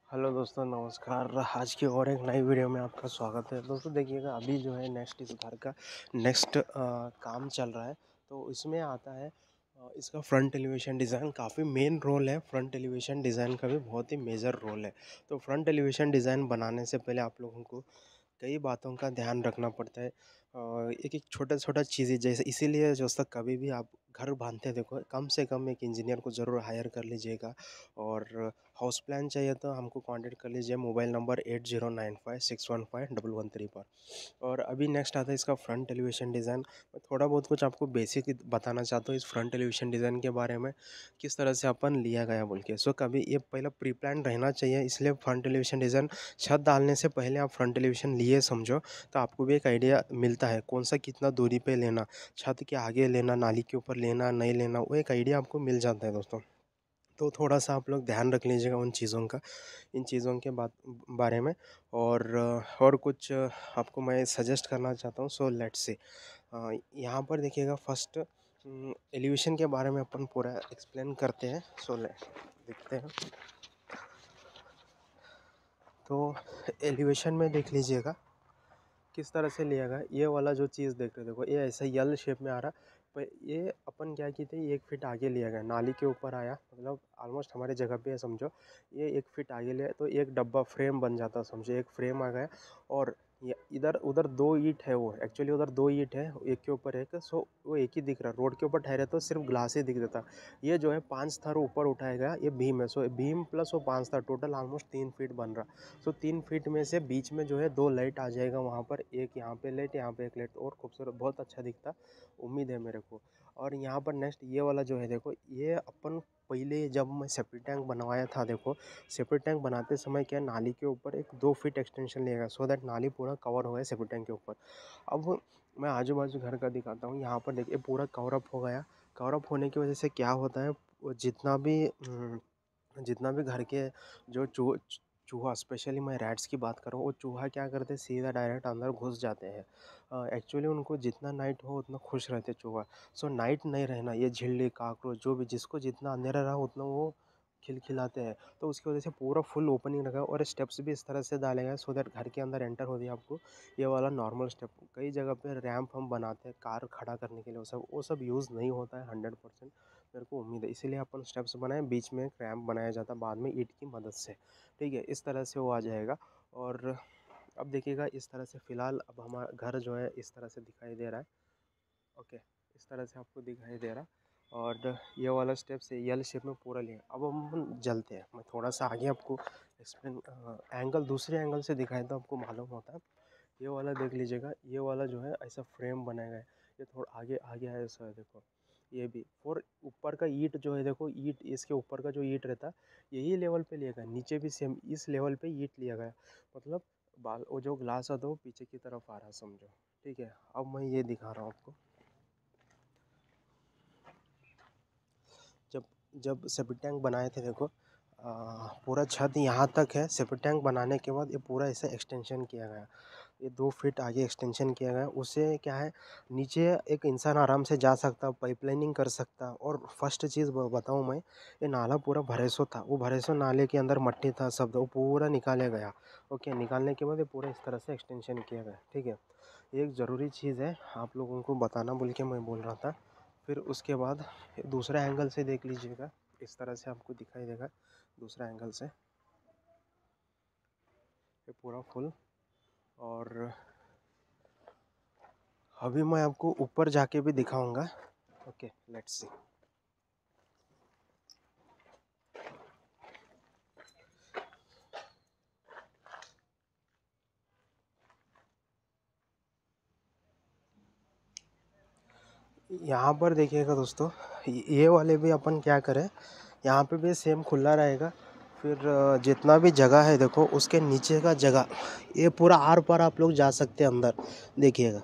Hello दोस्तों, नमस्कार। आज की और एक नई वीडियो में आपका स्वागत है। दोस्तों देखिएगा, अभी जो है नेक्स्ट इस घर का नेक्स्ट काम चल रहा है। तो इसमें आता है इसका फ्रंट एलिवेशन डिज़ाइन। काफ़ी मेन रोल है, फ्रंट एलिवेशन डिज़ाइन का भी बहुत ही मेजर रोल है। तो फ्रंट एलिवेशन डिज़ाइन बनाने से पहले आप लोगों को कई बातों का ध्यान रखना पड़ता है। एक एक छोटा छोटा चीज़ें, जैसे इसीलिए दोस्तों कभी भी आप घर बांधते हैं, देखो कम से कम एक इंजीनियर को ज़रूर हायर कर लीजिएगा। और हाउस प्लान चाहिए तो हमको कांटेक्ट कर लीजिए मोबाइल नंबर 8095615113 पर। और अभी नेक्स्ट आता है इसका फ्रंट एलिवेशन डिज़ाइन। मैं थोड़ा बहुत कुछ आपको बेसिक बताना चाहता हूँ इस फ्रंट एलिवेशन डिज़ाइन के बारे में, किस तरह से अपन लिया गया बोल के। सो कभी ये पहला प्री प्लान रहना चाहिए, इसलिए फ्रंट एलिवेशन डिज़ाइन छत डालने से पहले आप फ्रंट एलिवेशन लिए समझो, तो आपको भी एक आइडिया मिलता है कौन सा कितना दूरी पे लेना, छत के आगे लेना, नाली के ऊपर लेना, नहीं लेना, वो एक आइडिया आपको मिल जाता है दोस्तों। तो थोड़ा-सा आप लोग ध्यान रख लीजिएगा उन चीज़ों का, इन चीज़ों के बारे में। और कुछ आपको मैं सजेस्ट करना चाहता हूँ। सो लेट्स सी, यहाँ पर देखिएगा फर्स्ट एलिवेशन के बारे में अपन पूरा एक्सप्लेन करते हैं। सो ले देखते हैं। तो एलिवेशन में देख लीजिएगा किस तरह से लिया गया। ये वाला जो चीज़ देख रहे हो, देखो ये ऐसा यल शेप में आ रहा है। पर ये अपन क्या किए थे, 1 फीट आगे लिया गया, नाली के ऊपर आया, मतलब ऑलमोस्ट हमारे जगह पे है समझो। ये 1 फीट आगे लिया तो एक डब्बा फ्रेम बन जाता समझो, एक फ्रेम आ गया। और ये इधर उधर 2 ईंट है, वो एक्चुअली उधर 2 ईंट है, एक के ऊपर एक। सो वो एक ही दिख रहा, रोड के ऊपर ठहरे तो सिर्फ ग्लास ही दिख देता। ये जो है 5 थर ऊपर उठाया गया, ये बीम है। सो बीम प्लस वो 5 थर, टोटल ऑलमोस्ट 3 फीट बन रहा। सो 3 फीट में से बीच में जो है 2 लाइट आ जाएगा वहाँ पर, एक यहाँ पे लाइट, यहाँ पे एक लाइट, और खूबसूरत बहुत अच्छा दिखता, उम्मीद है मेरे को। और यहाँ पर नेक्स्ट ये वाला जो है, देखो ये अपन पहले जब मैं सेप्टिक टैंक बनवाया था, देखो सेप्टिक टैंक बनाते समय क्या, नाली के ऊपर एक 2 फीट एक्सटेंशन लिएगा, सो दैट नाली पूरा कवर हो गया सेप्टिक टैंक के ऊपर। अब मैं आजू बाजू घर का दिखाता हूँ। यहाँ पर देखिए पूरा कवरअप हो गया। कवरअप होने की वजह से क्या होता है, वो जितना भी घर के जो चूहा, स्पेशली मैं रैट्स की बात कर रहा हूँ, वो चूहा क्या करते हैं, सीधा डायरेक्ट अंदर घुस जाते हैं। एक्चुअली उनको जितना नाइट हो उतना खुश रहते चूहा। सो नाइट नहीं रहना, ये झिल्ली, काकरोच, जो भी जिसको जितना अंधेरा रहा उतना वो खिलखिलाते हैं। तो उसकी वजह से पूरा फुल ओपनिंग रखा है, और स्टेप्स भी इस तरह से डाले गए सो दैट घर के अंदर एंटर हो दिया आपको। ये वाला नॉर्मल स्टेप, कई जगह पे रैंप हम बनाते हैं कार खड़ा करने के लिए, वो सब यूज़ नहीं होता है 100%, मेरे को उम्मीद है। इसीलिए अपन स्टेप्स बनाए, बीच में एक रैंप बनाया जाता है बाद में ईंट की मदद से। ठीक है, इस तरह से वो आ जाएगा। और अब देखिएगा इस तरह से, फ़िलहाल अब हमारा घर जो है इस तरह से दिखाई दे रहा है। ओके, इस तरह से आपको दिखाई दे रहा है। और ये वाला स्टेप से यल शेप में पूरा लिया। अब हम चलते हैं, मैं थोड़ा सा आगे आपको एक्सप्लेन एंगल, दूसरे एंगल से दिखाया तो आपको मालूम होता है। ये वाला देख लीजिएगा, ये वाला जो है ऐसा फ्रेम बनाया गया है। ये थोड़ा आगे आगे है ऐसा है, देखो ये भी। और ऊपर का ईंट जो है, देखो ईंट, इसके ऊपर का जो ईंट रहता है यही लेवल पे लिया गया, नीचे भी सेम इस लेवल पे ईंट लिया गया। मतलब बाल, वो जो ग्लास आता है वो पीछे की तरफ आ रहा है समझो। ठीक है, अब मैं ये दिखा रहा हूँ आपको। जब जब सेप्टिक टैंक बनाए थे, देखो पूरा छत यहाँ तक है। सेप्टिक टैंक बनाने के बाद ये पूरा ऐसे एक्सटेंशन किया गया, ये 2 फीट आगे एक्सटेंशन किया गया। उससे क्या है, नीचे एक इंसान आराम से जा सकता, पाइपलाइनिंग कर सकता। और फर्स्ट चीज़ बताऊँ मैं, ये नाला पूरा भरेसो था, वो भरेसो नाले के अंदर मट्टी था सब, वो पूरा निकाला गया। ओके, निकालने के बाद ये पूरा इस तरह से एक्सटेंशन किया गया। ठीक है, ये एक ज़रूरी चीज़ है, आप लोगों को बताना बोल के मैं बोल रहा था। फिर उसके बाद दूसरा एंगल से देख लीजिएगा, इस तरह से आपको दिखाई देगा दूसरा एंगल से, ये पूरा फुल। और अभी मैं आपको ऊपर जाके भी दिखाऊंगा। Okay, let's see. यहाँ पर देखिएगा दोस्तों, ये वाले भी अपन क्या करें, यहाँ पे भी सेम खुला रहेगा। फिर जितना भी जगह है, देखो उसके नीचे का जगह, ये पूरा आर पार आप लोग जा सकते हैं अंदर, देखिएगा।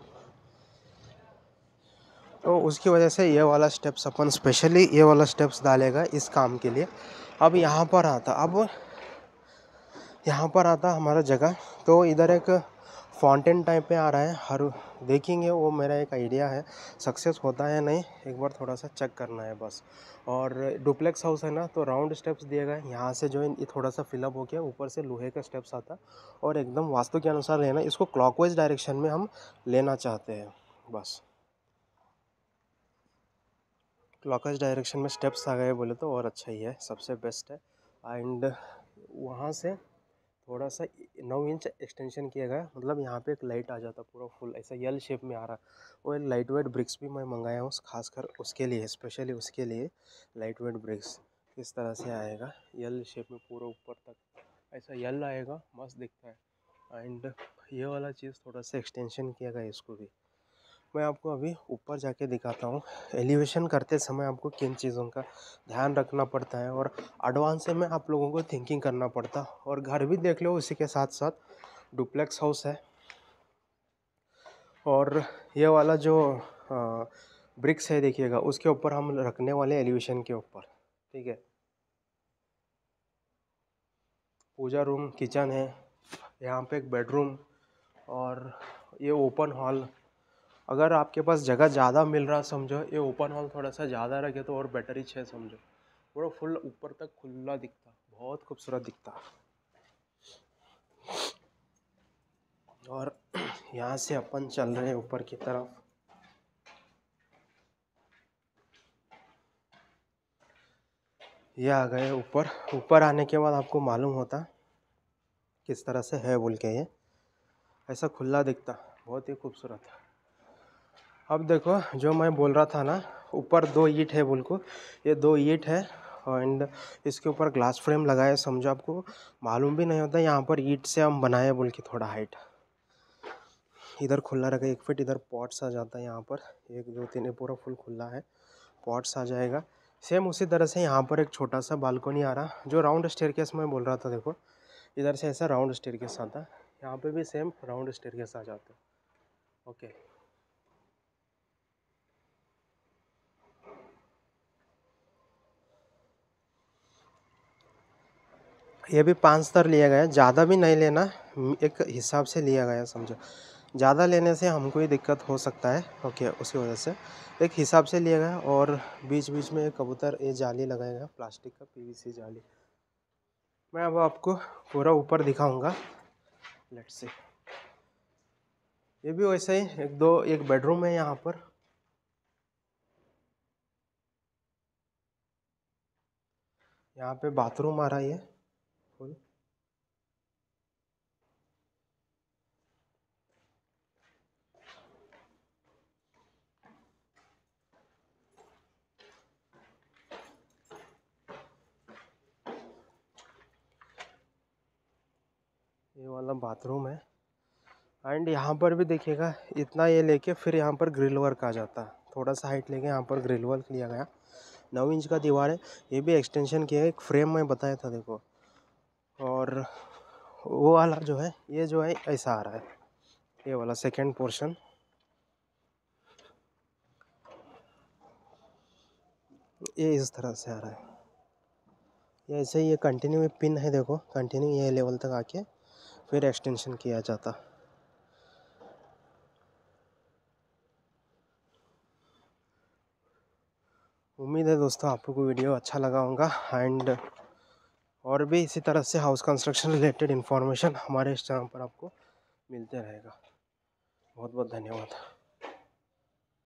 तो उसकी वजह से ये वाला स्टेप्स अपन स्पेशली ये वाला स्टेप्स डालेगा इस काम के लिए। अब यहाँ पर आता हमारा जगह। तो इधर एक फाउंटेन टाइप में आ रहा है, हर देखेंगे, वो मेरा एक आइडिया है, सक्सेस होता है नहीं एक बार थोड़ा सा चेक करना है बस। और डुप्लेक्स हाउस है ना, तो राउंड स्टेप्स दिए गए, यहाँ से जो है ये थोड़ा सा फिलअप हो गया, ऊपर से लोहे का स्टेप्स आता और एकदम वास्तु के अनुसार लेना, इसको क्लॉकवाइज डायरेक्शन में हम लेना चाहते हैं बस। क्लॉकवाइज डायरेक्शन में स्टेप्स आ गए बोले तो और अच्छा ही है, सबसे बेस्ट है। एंड वहाँ से थोड़ा सा 9 इंच एक्सटेंशन किया गया, मतलब यहाँ पे एक लाइट आ जाता पूरा फुल ऐसा यल शेप में आ रहा। वो लाइट वेट ब्रिक्स भी मैं मंगाया हूँ खासकर उसके लिए, स्पेशली उसके लिए लाइट वेट ब्रिक्स। इस तरह से आएगा यल शेप में पूरा ऊपर तक ऐसा यल आएगा, मस्त दिखता है। एंड ये वाला चीज़ थोड़ा सा एक्सटेंशन किया गया इसको भी, मैं आपको अभी ऊपर जाके दिखाता हूँ। एलिवेशन करते समय आपको किन चीज़ों का ध्यान रखना पड़ता है और एडवांस में आप लोगों को थिंकिंग करना पड़ता। और घर भी देख लो उसी के साथ साथ डुप्लेक्स हाउस है। और ये वाला जो ब्रिक्स है देखिएगा, उसके ऊपर हम रखने वाले एलिवेशन के ऊपर, ठीक है। पूजा रूम, किचन है, यहाँ पे एक बेडरूम और ये ओपन हॉल। अगर आपके पास जगह ज़्यादा मिल रहा समझो, ये ओपन हॉल थोड़ा सा ज़्यादा रखे तो और बेटर ही है समझो, पूरा फुल ऊपर तक खुला दिखता, बहुत खूबसूरत दिखता। और यहाँ से अपन चल रहे हैं ऊपर की तरफ। ये आ गए ऊपर। ऊपर आने के बाद आपको मालूम होता किस तरह से है बोल के, ये ऐसा खुला दिखता, बहुत ही खूबसूरत। अब देखो जो मैं बोल रहा था ना, ऊपर 2 ईंट है बोल को, ये 2 ईंट है एंड इसके ऊपर ग्लास फ्रेम लगाए समझो, आपको मालूम भी नहीं होता यहाँ पर ईंट से हम बनाए बोल के। थोड़ा हाइट इधर खुला रखा 1 फीट, इधर पॉट्स आ जाता है यहाँ पर 1 2 3, पूरा फुल खुला है, पॉट्स आ जाएगा। सेम उसी तरह से यहाँ पर एक छोटा सा बालकोनी आ रहा, जो राउंड स्टेयरकेस मैं बोल रहा था। देखो इधर से ऐसा राउंड स्टेयरकेस आता, यहाँ पे भी सेम राउंड स्टेयरकेस आ जाता। ओके, ये भी 5 स्तर लिया गया है, ज़्यादा भी नहीं लेना, एक हिसाब से लिया गया समझो। ज़्यादा लेने से हमको ही दिक्कत हो सकता है, ओके, उसकी वजह से एक हिसाब से लिया गया। और बीच बीच में कबूतर ये जाली लगाया गया, प्लास्टिक का पीवीसी जाली। मैं अब आपको पूरा ऊपर दिखाऊंगा, लेट्स से। ये भी वैसे ही एक बेडरूम है यहाँ पर। यहाँ पे बाथरूम आ रहा है ये फुल। ये वाला बाथरूम है। एंड यहाँ पर भी देखिएगा, इतना ये लेके फिर यहाँ पर ग्रिल वर्क आ जाता, थोड़ा सा हाइट लेके यहाँ पर ग्रिल वर्क लिया गया। 9 इंच का दीवार है, ये भी एक्सटेंशन किया है, एक फ्रेम मैं बताया था देखो। और वो वाला जो है, ये जो है ऐसा आ रहा है, ये वाला सेकंड पोर्शन ये इस तरह से आ रहा है। ये ऐसे ही ये कंटिन्यू पिन है देखो, कंटिन्यू ये लेवल तक आके फिर एक्सटेंशन किया जाता। उम्मीद है दोस्तों आपको वीडियो अच्छा लगा होगा। एंड और भी इसी तरह से हाउस कंस्ट्रक्शन रिलेटेड इन्फॉर्मेशन हमारे इस चैनल पर आपको मिलते रहेगा। बहुत बहुत धन्यवाद।